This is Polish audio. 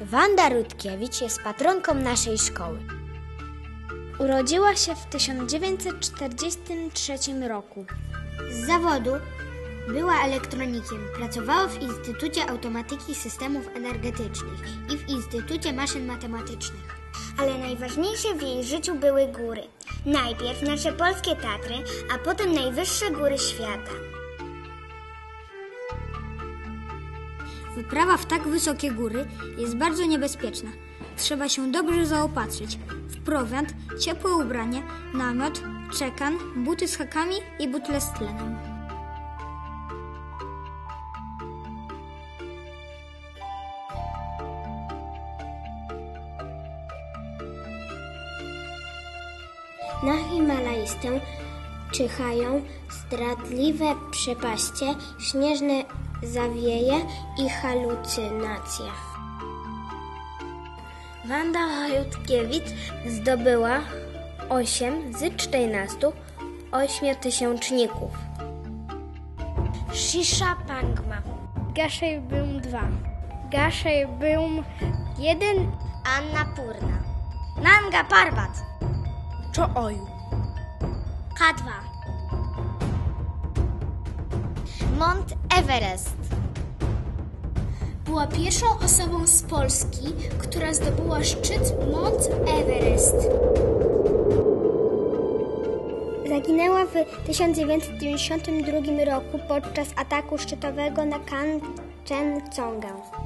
Wanda Rutkiewicz jest patronką naszej szkoły. Urodziła się w 1943 roku. Z zawodu była elektronikiem. Pracowała w Instytucie Automatyki Systemów Energetycznych i w Instytucie Maszyn Matematycznych. Ale najważniejsze w jej życiu były góry. Najpierw nasze polskie Tatry, a potem najwyższe góry świata. Wyprawa w tak wysokie góry jest bardzo niebezpieczna. Trzeba się dobrze zaopatrzyć w prowiant, ciepłe ubranie, namiot, czekan, buty z hakami i butle z tlenem. Na Himalajstę czyhają zdradliwe przepaście, śnieżne zawieje i halucynacje. Wanda Rutkiewicz zdobyła 8 z 14 ośmiotysięczników. Shisha Pangma. Gaszejbym 2. Gaszejbym 1. Annapurna. Nanga Parbat. Cho-Oyu. K2. Mont Everest. Była pierwszą osobą z Polski, która zdobyła szczyt Mont Everest. Zaginęła w 1992 roku podczas ataku szczytowego na Kanchenjungę.